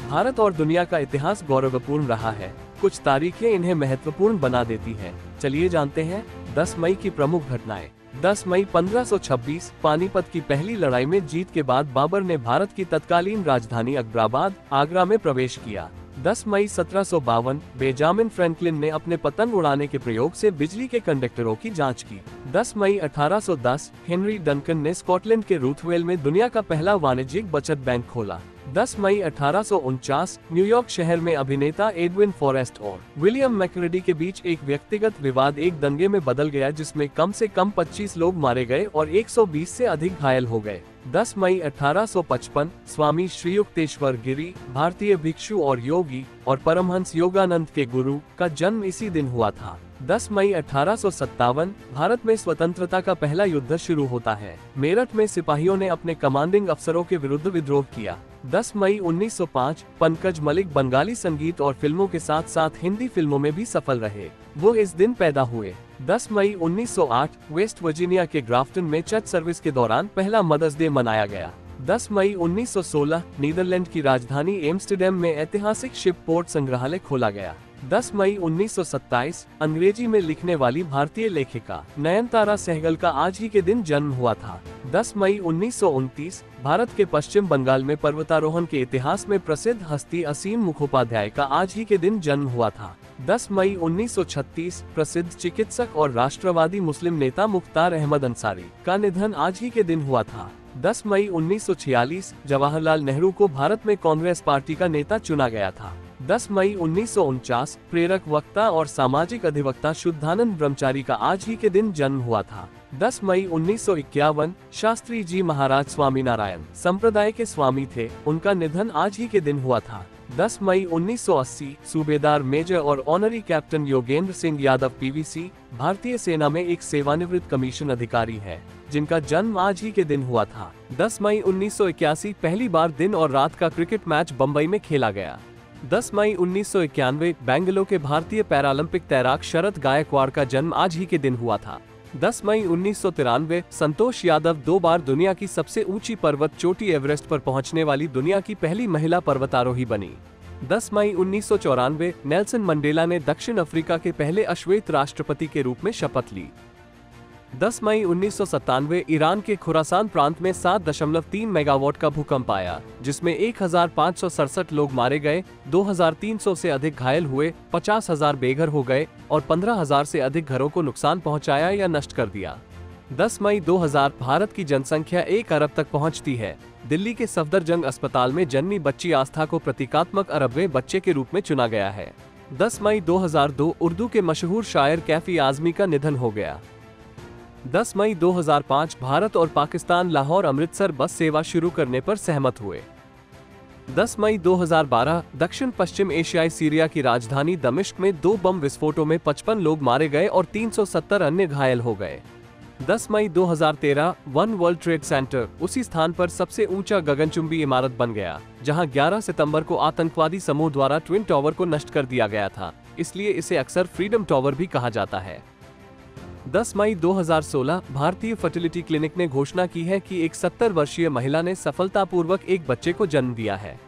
भारत और दुनिया का इतिहास गौरवपूर्ण रहा है। कुछ तारीखें इन्हें महत्वपूर्ण बना देती हैं। चलिए जानते हैं 10 मई की प्रमुख घटनाएं। 10 मई 1526 पानीपत की पहली लड़ाई में जीत के बाद बाबर ने भारत की तत्कालीन राजधानी अकबराबाद, आगरा में प्रवेश किया। 10 मई 1752 बेंजामिन फ्रैंकलिन ने अपने पतंग उड़ाने के प्रयोग से बिजली के कंडक्टरों की जांच की। 10 मई 1810 हेनरी डंकन ने स्कॉटलैंड के रूथवेल में दुनिया का पहला वाणिज्यिक बचत बैंक खोला। 10 मई 1849 न्यूयॉर्क शहर में अभिनेता एडविन फॉरेस्ट और विलियम मैकरेडी के बीच एक व्यक्तिगत विवाद एक दंगे में बदल गया, जिसमें कम से कम 25 लोग मारे गए और 120 से अधिक घायल हो गए। 10 मई 1855 स्वामी श्री युक्तेश्वर गिरी, भारतीय भिक्षु और योगी और परमहंस योगानंद के गुरु का जन्म इसी दिन हुआ था। 10 मई 1857 भारत में स्वतंत्रता का पहला युद्ध शुरू होता है। मेरठ में सिपाहियों ने अपने कमांडिंग अफसरों के विरुद्ध विद्रोह किया। 10 मई 1905 पंकज मलिक बंगाली संगीत और फिल्मों के साथ साथ हिंदी फिल्मों में भी सफल रहे। वो इस दिन पैदा हुए। 10 मई 1908 वेस्ट वर्जीनिया के ग्राफ्टन में चर्च सर्विस के दौरान पहला मदर्स डे मनाया गया। 10 मई 1916 नीदरलैंड की राजधानी एम्स्टर्डम में ऐतिहासिक शिप पोर्ट संग्रहालय खोला गया। 10 मई 1927 अंग्रेजी में लिखने वाली भारतीय लेखिका नयनतारा सहगल का आज ही के दिन जन्म हुआ था। 10 मई 1929 भारत के पश्चिम बंगाल में पर्वतारोहण के इतिहास में प्रसिद्ध हस्ती असीम मुखोपाध्याय का आज ही के दिन जन्म हुआ था। 10 मई 1936 प्रसिद्ध चिकित्सक और राष्ट्रवादी मुस्लिम नेता मुख्तार अहमद अंसारी का निधन आज ही के दिन हुआ था। 10 मई 1946 जवाहरलाल नेहरू को भारत में कांग्रेस पार्टी का नेता चुना गया था। 10 मई 1949 प्रेरक वक्ता और सामाजिक अधिवक्ता शुद्धानंद ब्रह्मचारी का आज ही के दिन जन्म हुआ था। 10 मई 1951 शास्त्री जी महाराज स्वामीनारायण संप्रदाय के स्वामी थे, उनका निधन आज ही के दिन हुआ था। 10 मई 1980 सूबेदार मेजर और honorary captain Yogendra Singh Yadav PVC भारतीय सेना में एक सेवानिवृत्त कमीशन अधिकारी है, जिनका जन्म आज ही के दिन हुआ था। 10 मई 1981 पहली बार दिन और रात का क्रिकेट मैच बम्बई में खेला गया। 10 मई 1991 बेंगलुरु के भारतीय पैरालंपिक तैराक शरद गायकवाड़ का जन्म आज ही के दिन हुआ था। 10 मई 1993 संतोष यादव 2 बार दुनिया की सबसे ऊंची पर्वत चोटी एवरेस्ट पर पहुंचने वाली दुनिया की पहली महिला पर्वतारोही बनी। 10 मई 1994 नेल्सन मंडेला ने दक्षिण अफ्रीका के पहले अश्वेत राष्ट्रपति के रूप में शपथ ली। 10 मई 1997 ईरान के खुरासान प्रांत में 7.3 मेगावाट का भूकंप आया, जिसमें 1567 लोग मारे गए, 2300 से अधिक घायल हुए, 50,000 बेघर हो गए और 15,000 से अधिक घरों को नुकसान पहुंचाया या नष्ट कर दिया। 10 मई 2000 भारत की जनसंख्या 1 अरब तक पहुंचती है। दिल्ली के सफदरजंग अस्पताल में जन्मी बच्ची आस्था को प्रतीकात्मक अरबवें बच्चे के रूप में चुना गया है। 10 मई 2002 उर्दू के मशहूर शायर कैफी आजमी का निधन हो गया। 10 मई 2005 भारत और पाकिस्तान लाहौर अमृतसर बस सेवा शुरू करने पर सहमत हुए। 10 मई 2012 दक्षिण पश्चिम एशियाई सीरिया की राजधानी दमिश्क में 2 बम विस्फोटों में 55 लोग मारे गए और 370 अन्य घायल हो गए। 10 मई 2013 वन वर्ल्ड ट्रेड सेंटर उसी स्थान पर सबसे ऊंचा गगनचुंबी इमारत बन गया, जहां 11 सितंबर को आतंकवादी समूह द्वारा ट्विन टावर को नष्ट कर दिया गया था, इसलिए इसे अक्सर फ्रीडम टावर भी कहा जाता है। 10 मई 2016 भारतीय फर्टिलिटी क्लिनिक ने घोषणा की है कि एक 70 वर्षीय महिला ने सफलतापूर्वक एक बच्चे को जन्म दिया है।